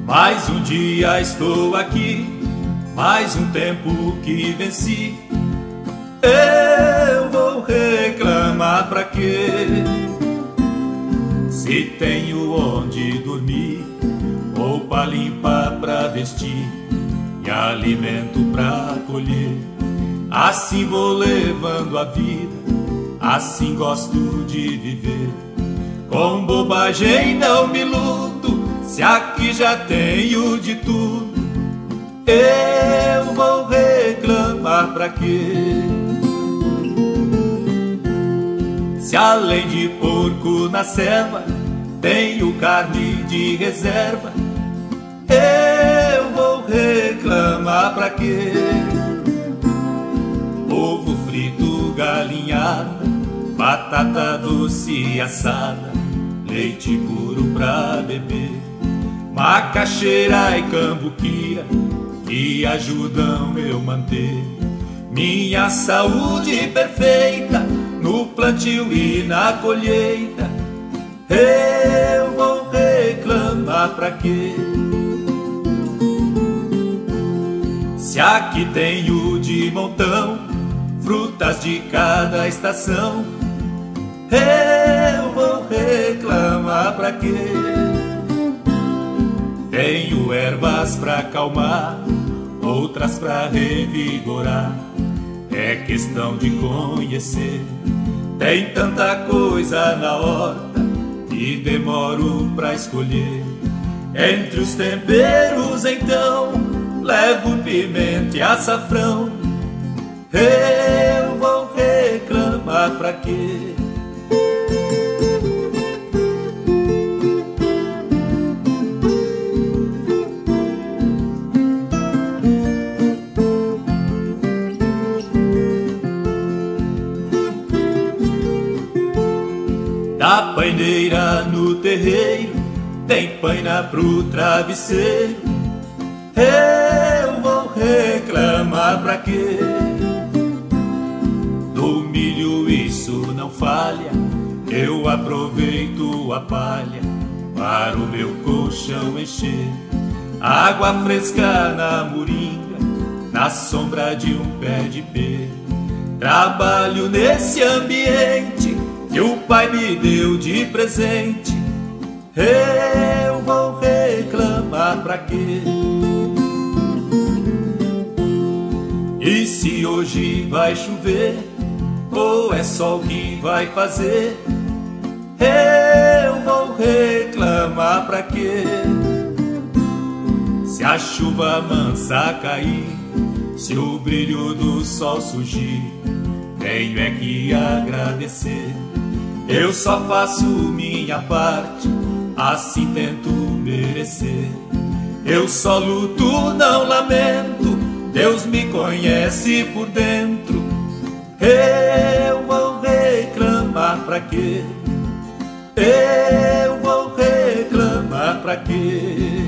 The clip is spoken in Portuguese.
Mais um dia estou aqui, mais um tempo que venci. Eu vou reclamar pra quê? Se tenho onde dormir, roupa limpa pra vestir e alimento pra colher, assim vou levando a vida, assim gosto de viver. Com bobagem não me iludo, se aqui já tenho de tudo. Eu vou reclamar pra quê? Se além de porco na selva tenho carne de reserva, eu vou reclamar pra quê? Ovo frito, galinhada, batata doce assada, leite puro pra beber, macaxeira e cambuquia que ajudam eu manter minha saúde perfeita no plantio e na colheita. Eu vou reclamar pra quê? Se aqui tenho de montão frutas de cada estação, eu vou reclamar pra quê? Tenho ervas pra acalmar, outras pra revigorar, é questão de conhecer. Tem tanta coisa na horta e demoro pra escolher. Entre os temperos então levo pimenta e açafrão. Eu vou reclamar pra quê? Da paineira no terreiro tem paina pro travesseiro. Eu vou reclamar pra quê? Do milho isso não falha, eu aproveito a palha para o meu colchão encher. Água fresca na moringa, na sombra de um pé de pé. Trabalho nesse ambiente que o pai me deu de presente. Eu vou reclamar pra quê? E se hoje vai chover, ou é sol que vai fazer, eu vou reclamar pra quê? Se a chuva mansa cair, se o brilho do sol surgir, tenho é que agradecer. Eu só faço minha parte, assim tento merecer. Eu só luto, não lamento, Deus me conhece por dentro. Eu vou reclamar pra quê? Eu vou reclamar pra quê?